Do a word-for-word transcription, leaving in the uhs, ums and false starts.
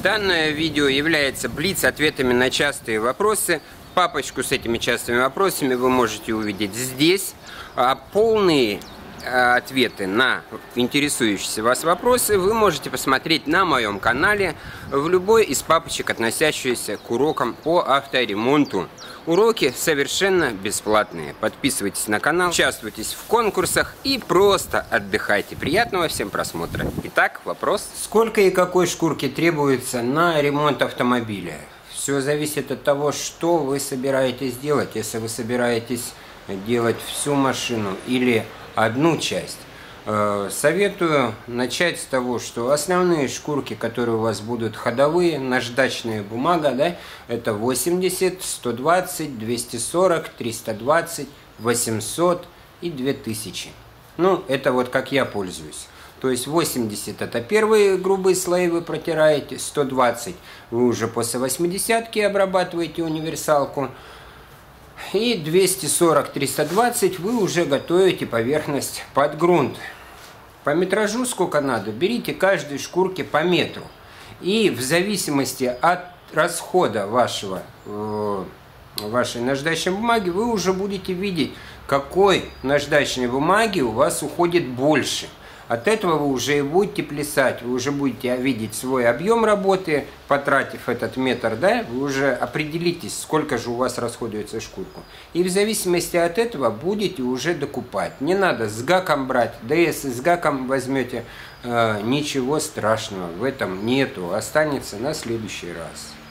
Данное видео является блиц-ответами на частые вопросы. Папочку с этими частыми вопросами вы можете увидеть здесь. А полные ответы на интересующиеся вас вопросы вы можете посмотреть на моем канале в любой из папочек, относящихся к урокам по авторемонту. Уроки совершенно бесплатные. Подписывайтесь на канал, участвуйте в конкурсах и просто отдыхайте. Приятного всем просмотра. Итак, вопрос. Сколько и какой шкурки требуется на ремонт автомобиля? Все зависит от того, что вы собираетесь делать. Если вы собираетесь делать всю машину или одну часть, советую начать с того, что основные шкурки, которые у вас будут ходовые, наждачная бумага, да, это восемьдесят, сто двадцать, двести сорок, триста двадцать, восемьсот и две тысячи. Ну, это вот как я пользуюсь. То есть восемьдесят это первые грубые слои вы протираете, сто двадцать вы уже после восьмидесятки обрабатываете универсалку. И двести сорок, триста двадцать вы уже готовите поверхность под грунт. По метражу сколько надо, берите каждой шкурке по метру. И в зависимости от расхода вашего, э, вашей наждачной бумаги, вы уже будете видеть, какой наждачной бумаги у вас уходит больше. От этого вы уже и будете плясать, вы уже будете видеть свой объем работы, потратив этот метр, да, вы уже определитесь, сколько же у вас расходуется шкурку. И в зависимости от этого будете уже докупать. Не надо с гаком брать, да если с гаком возьмете, э, ничего страшного в этом нету, останется на следующий раз.